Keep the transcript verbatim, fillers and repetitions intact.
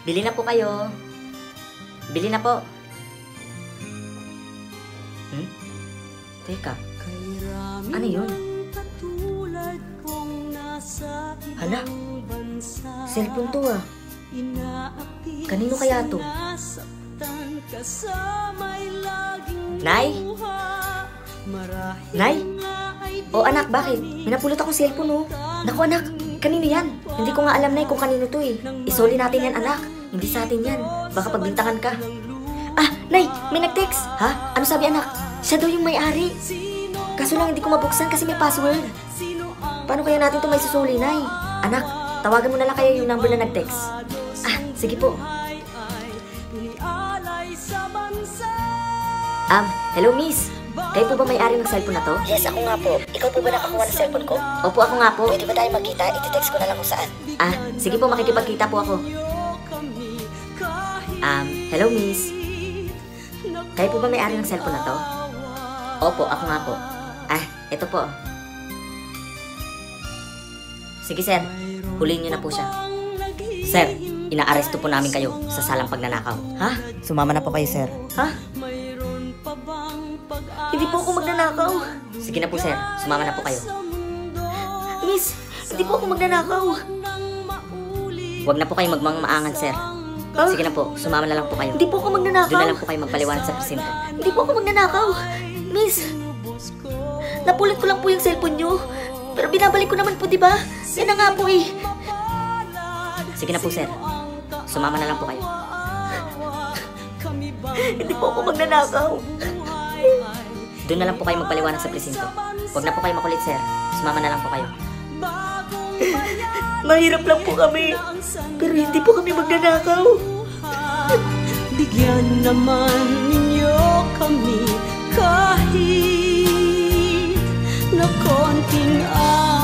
Bili na po kayo. Bili na po. Hmm? Teka. Ano yun? Hala, cellphone to ah. Kanino kaya to? Nay? Nay? O anak, bakit? May napulot akong cellphone oh. Naku anak, kanino yan? Hindi ko nga alam na kung kanino to eh. Isoli natin yan anak. Hindi sa atin yan. Baka pagbintangan ka. Ah, Nay, may nag-text. Ha? Ano sabi anak? Siya daw yung may-ari. Kaso lang hindi ko mabuksan kasi may password. Paano kaya natin ito may susuli, Nay? Anak, tawagan mo na lang kaya yung number na nag-text. Ah, sige po. Um, hello miss. Kayo po ba may-ari ng cellphone na to? Yes, ako nga po. Ikaw po ba nakakuha ng cellphone ko? Opo, ako nga po. Pwede ba tayo magkita? Iti-text ko na lang kung saan. Ah, sige po, makikipagkita po ako. Um, hello miss. Kayo po ba may-ari ng cellphone na to? Opo, ako nga po. Ah, ito po. Sige sir, huliin niyo na po siya. Sir, inaaresto po namin kayo sa salang pagnanakaw. Ha? Sumama na po kayo, sir. Ha? Hindi po ako magnanakaw. Sige na po sir, sumama na po kayo. Miss, hindi po ako magnanakaw. Huwag na po kayo magmangmaangan sir. Huh? Sige na po, sumama na lang po kayo. Hindi po ako magnanakaw. Doon na lang po kayo magpaliwanag sa presinto. Hindi po ako magnanakaw. Miss, napulot ko lang po yung cellphone nyo. Pero binabalik ko naman po, di ba? Yan na nga po eh. Sige na po sir, sumama na lang po kayo. Hindi po ako magnanakaw. Doon na lang po kayo magpaliwanag sa presinto. Huwag na po kayo makulit sir. Sumama na lang po kayo. Mahirap lang po kami. Pero hindi po kami magnanakaw. Bigyan naman ninyo kami kahit na konting